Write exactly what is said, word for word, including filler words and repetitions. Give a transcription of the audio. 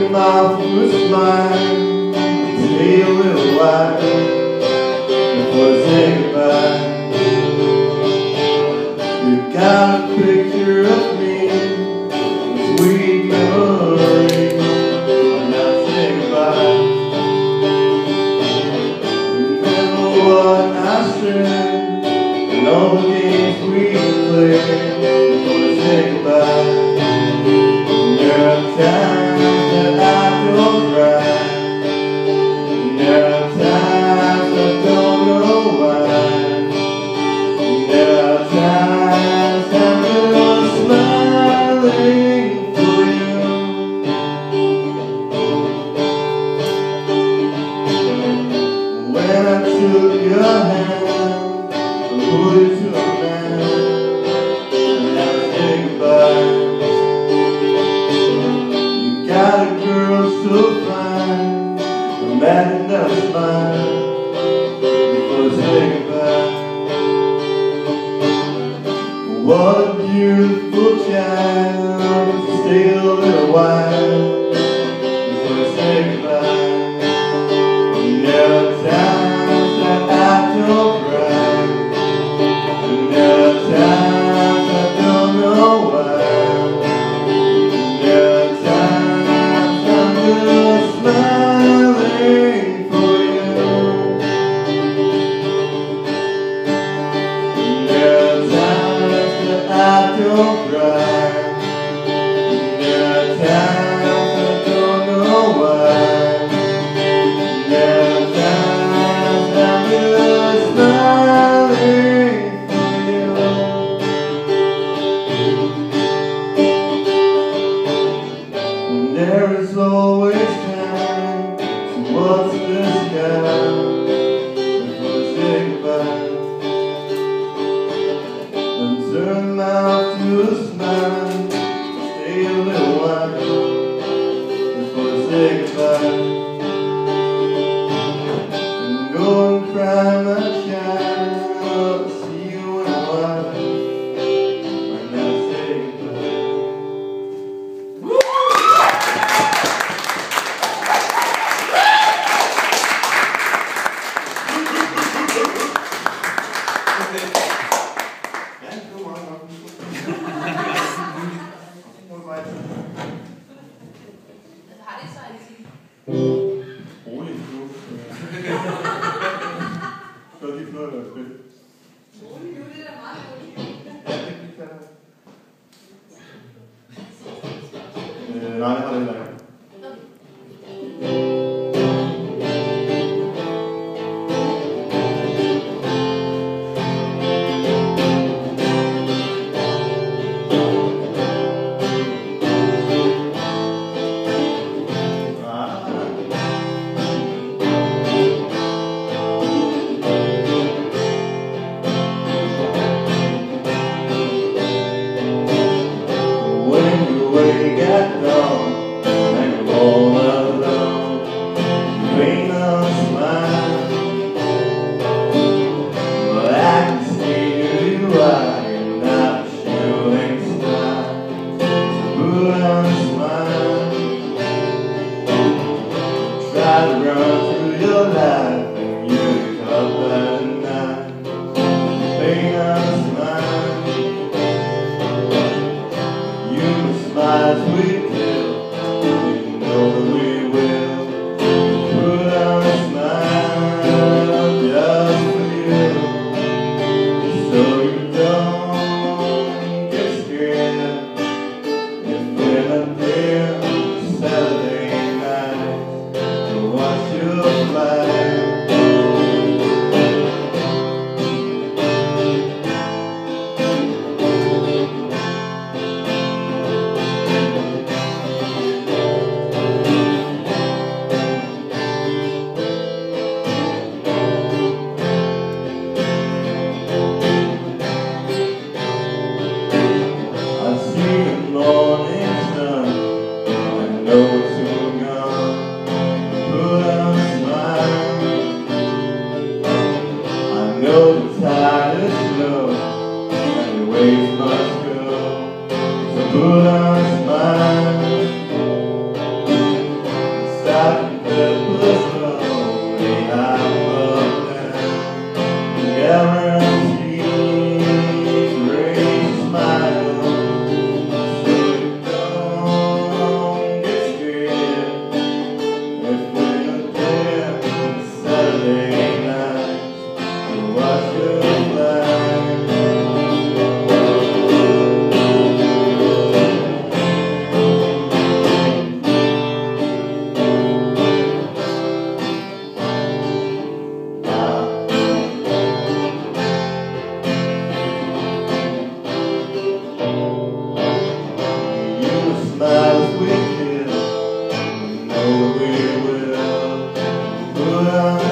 your mouth to a smile, stay a little while before I say goodbye. You got a picture of me, a sweet memory, when I say goodbye. Remember what I said, and all the games we played before I say goodbye. There are times that I don't cry, and there are times I don't know why. There are times I'm just smiling for you. When I took your hand and put it to a man, and I say goodbye. Got a girl so fine, a man that smile before I say goodbye. What a beautiful child, stay a little while before I say goodbye. And there are times that I don't cry, and there are times I don't know why. There are times I'm just smiling for you. There are times that I don't cry, and there are times I don't know why. There are times I'm just smiling for you. There is always time to watch the sky before I say goodbye, and turn my mouth to a smile, stay a little while before I say goodbye, and go and cry my child, see you in a while when I say goodbye. Har det så altid? Rolig nu. Så er de flot at spille. Rolig nu, det er da meget roligt. Ja, det er klart. Øh, nej, det har det heller ikke. what I'm